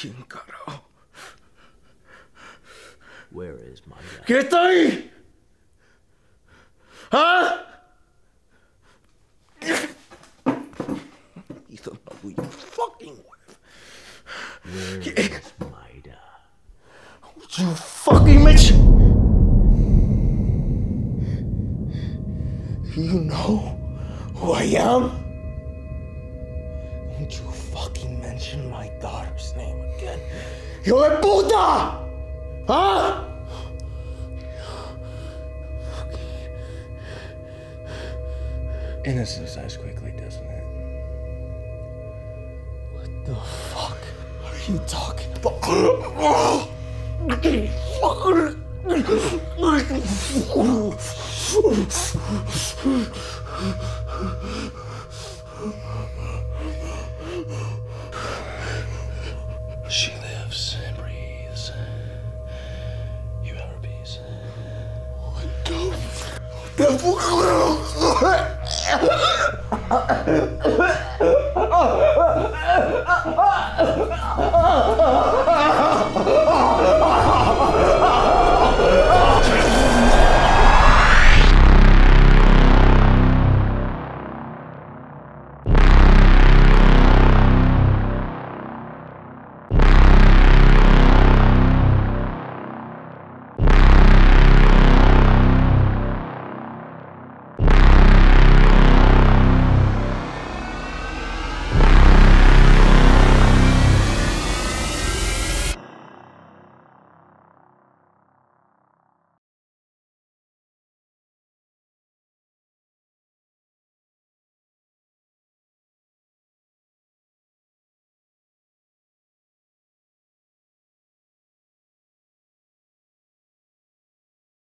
¿Quién carajo? Where is my dad? ¿Qué está ahí? ¿Ah? You don't know who you're fucking with. Where is my dad? You fucking mention. You know who I am? Don't you fucking mention my daughter's name again. ¡Hijo de puta! Huh? Innocence dies quickly, doesn't it? What the fuck are you talking about? She lives and breathes. You have her peace. What the fuck?